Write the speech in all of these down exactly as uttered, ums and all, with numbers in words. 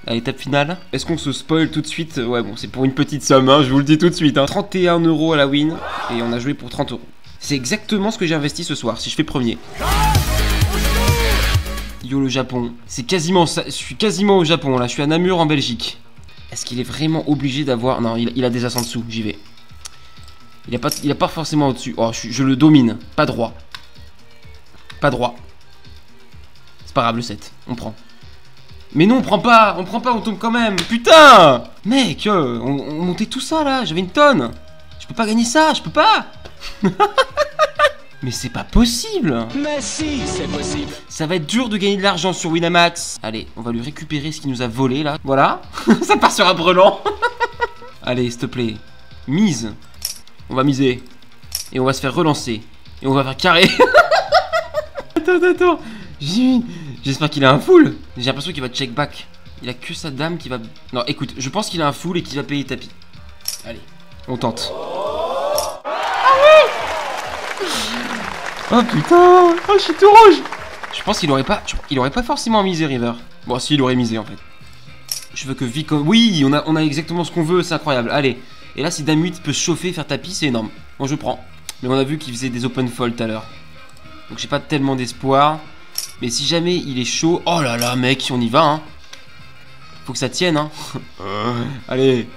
à l'étape finale. Est-ce qu'on se spoil tout de suite? Ouais, bon, c'est pour une petite somme, hein, je vous le dis tout de suite. Hein. trente et un euros à la win, et on a joué pour trente euros. C'est exactement ce que j'ai investi ce soir, si je fais premier. Yo, le Japon. C'est quasiment ça. Je suis quasiment au Japon, là. Je suis à Namur, en Belgique. Est-ce qu'il est vraiment obligé d'avoir... Non, il, il a des as en dessous, j'y vais. Il a pas, il a pas forcément au-dessus. Oh, je, je le domine. Pas droit. Pas droit. C'est pas grave, le sept. On prend. Mais non, on prend pas, on prend pas, on tombe quand même. Putain, mec, euh, on, on montait tout ça là, j'avais une tonne. Je peux pas gagner ça, je peux pas. Mais c'est pas possible. Mais si, c'est possible. Ça va être dur de gagner de l'argent sur Winamax. Allez, on va lui récupérer ce qu'il nous a volé là. Voilà, ça part sur un brelan. Allez, s'il te plaît, mise. On va miser. Et on va se faire relancer. Et on va faire carré. Attends, attends, attends. J'espère qu'il a un full. J'ai l'impression qu'il va check back. Il a que sa dame qui va... Non, écoute, je pense qu'il a un full et qu'il va payer tapis. Allez, on tente. Ah oui. Oh putain. Oh, je suis tout rouge. Je pense qu'il aurait pas... Il aurait pas forcément misé River. Bon, si, il aurait misé en fait. Je veux que Vico... Oui, on a, on a exactement ce qu'on veut, c'est incroyable. Allez. Et là, si dame huit peut se chauffer, faire tapis, c'est énorme. Bon, je prends. Mais on a vu qu'il faisait des open fold tout à l'heure. Donc j'ai pas tellement d'espoir. Mais si jamais il est chaud... Oh là là, mec, on y va, hein. Faut que ça tienne, hein. Euh, allez.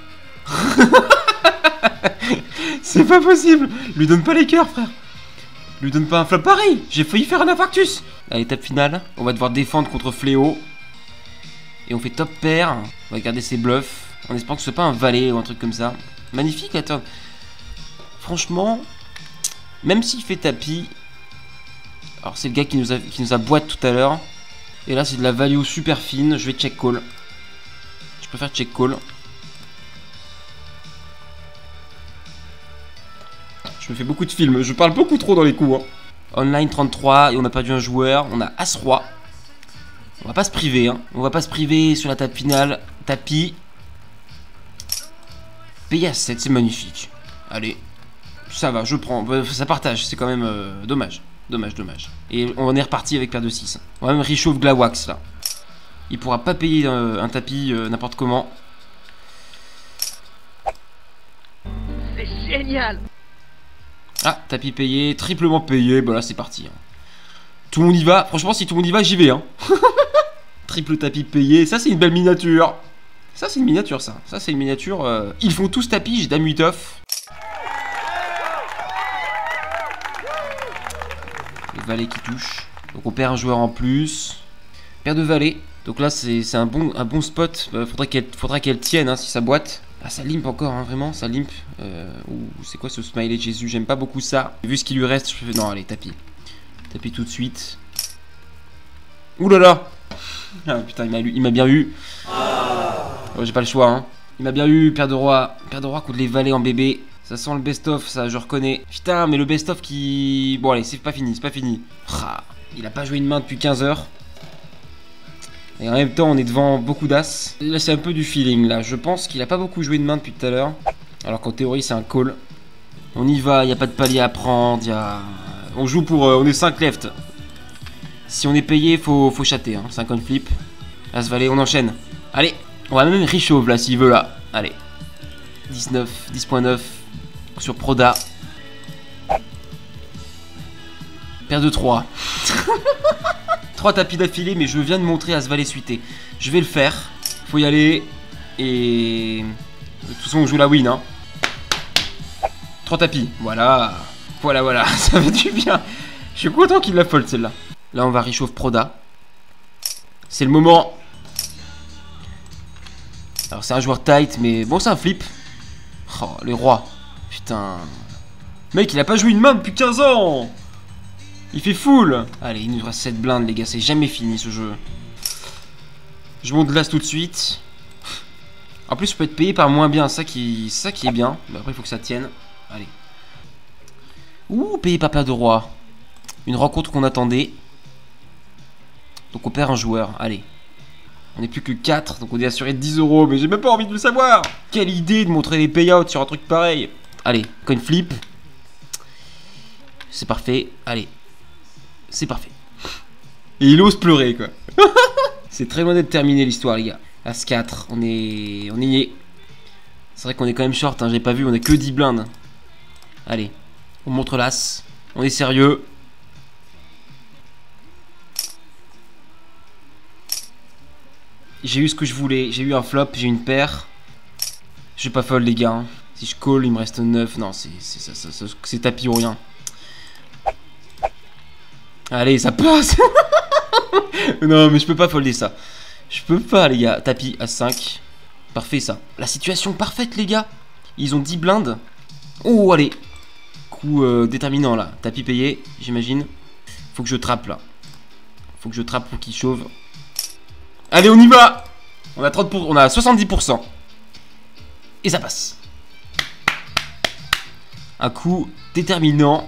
C'est pas possible. Lui donne pas les cœurs, frère. Lui donne pas un flop pareil. J'ai failli faire un infarctus. À l'étape finale, on va devoir défendre contre Fléau. Et on fait top pair. On va garder ses bluffs. En espérant que ce soit pas un valet ou un truc comme ça. Magnifique la turn. Franchement, même s'il fait tapis... Alors c'est le gars qui nous a, qui nous a boîte tout à l'heure. Et là c'est de la value super fine. Je vais check call. Je préfère check call. Je me fais beaucoup de films. Je parle beaucoup trop dans les coups. Hein. Online trente-trois et on a perdu un joueur. On a As Roi. On va pas se priver. Hein. On va pas se priver sur la table finale. Tapis. Payé à sept, c'est magnifique. Allez. Ça va, je prends. Ça partage. C'est quand même euh, dommage. Dommage, dommage. Et on est reparti avec paire de six. On va même réchauffer Glawax là. Il pourra pas payer euh, un tapis euh, n'importe comment. C'est génial. Ah, tapis payé, triplement payé. Bah là c'est parti. Hein. Tout le monde y va. Franchement, si tout le monde y va, j'y vais. Hein. Triple tapis payé. Ça, c'est une belle miniature. Ça, c'est une miniature, ça. Ça, c'est une miniature. Euh... Ils font tous tapis. J'ai dame huit off. Les valets qui touchent. Donc on perd un joueur en plus. Paire de valets. Donc là c'est un bon, un bon spot. Euh, faudrait qu'elle faudra qu'elle tienne hein, si ça boite. Ah ça limp encore hein, vraiment ça limp. Euh, c'est quoi ce smiley de Jésus? J'aime pas beaucoup ça. Vu ce qui lui reste je fais... Non allez tapis. Tapis tout de suite. Ouh là là. Ah putain il m'a bien eu. Oh, j'ai pas le choix hein. Il m'a bien eu. Paire de roi. Paire de roi contre les valets en bébé. Ça sent le best-of, ça, je reconnais. Putain, mais le best-of qui... Bon, allez, c'est pas fini, c'est pas fini. Ah, il a pas joué une main depuis quinze heures. Et en même temps, on est devant beaucoup d'as. Là, c'est un peu du feeling, là. Je pense qu'il a pas beaucoup joué de main depuis tout à l'heure. Alors qu'en théorie, c'est un call. On y va, il n'y a pas de palier à prendre. Y a... On joue pour... Euh, on est cinq left. Si on est payé, faut, faut chatter. Hein. cinq on flip. As-valet, on enchaîne. Allez, on va même réchauffer, là, s'il veut, là. Allez. dix-neuf, dix point neuf. Sur Proda. Paire de trois. trois tapis d'affilée, mais je viens de montrer à ce valet suité. Je vais le faire. Faut y aller. Et... De toute façon, on joue la win. Hein. trois tapis. Voilà. Voilà, voilà. Ça fait du bien. Je suis content qu'il la fold celle-là. Là, on va réchauffer Proda. C'est le moment. Alors, c'est un joueur tight, mais bon, c'est un flip. Oh, les rois. Putain. Mec, il a pas joué une main depuis quinze ans. Il fait full. Allez, il nous reste sept blindes, les gars. C'est jamais fini, ce jeu. Je monte l'as tout de suite. En plus, je peux être payé par moins bien. Ça qui, ça qui est bien. Mais après, il faut que ça tienne. Allez. Ouh, payé par paire de roi. Une rencontre qu'on attendait. Donc, on perd un joueur. Allez. On n'est plus que quatre. Donc, on est assuré de dix euros. Mais j'ai même pas envie de le savoir. Quelle idée de montrer les payouts sur un truc pareil. Allez, coin flip. C'est parfait. Allez. C'est parfait. Et il ose pleurer, quoi. C'est très loin d'être terminé, l'histoire, les gars. As quatre, on est... On est... C'est vrai qu'on est quand même short, hein, j'ai pas vu, on est que dix blindes. Allez, on montre l'as. On est sérieux. J'ai eu ce que je voulais, j'ai eu un flop, j'ai une paire. Je suis pas folle les gars. Si je call, il me reste neuf. Non, c'est tapis ou rien. Allez, ça passe. Non, mais je peux pas folder ça. Je peux pas les gars. Tapis à cinq. Parfait ça. La situation parfaite les gars. Ils ont dix blindes. Oh, allez. Coup euh, déterminant là. Tapis payé, j'imagine. Faut que je trappe là. Faut que je trappe pour qu'il chauve. Allez, on y va. On a trente pour... On a soixante-dix pour cent. Et ça passe. Un coup déterminant.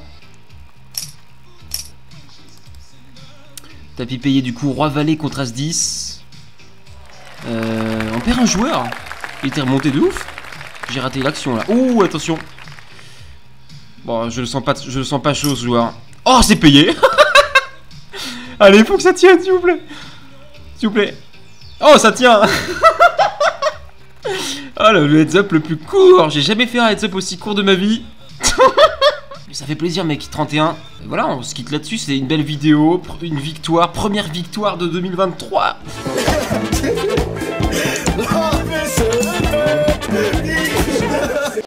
Tapis payé du coup. Roi valet contre as dix. Euh, on perd un joueur. Il était remonté de ouf. J'ai raté l'action là. Oh, attention. Bon, je le sens pas, je le sens pas chaud ce joueur. Oh, c'est payé. Allez, faut que ça tienne, s'il vous plaît. S'il vous plaît. Oh, ça tient. Oh, le, le heads up le plus court. J'ai jamais fait un heads up aussi court de ma vie. Ça fait plaisir, mec. trente et un. Et voilà, on se quitte là-dessus. C'est une belle vidéo. Une victoire. Première victoire de deux mille vingt-trois.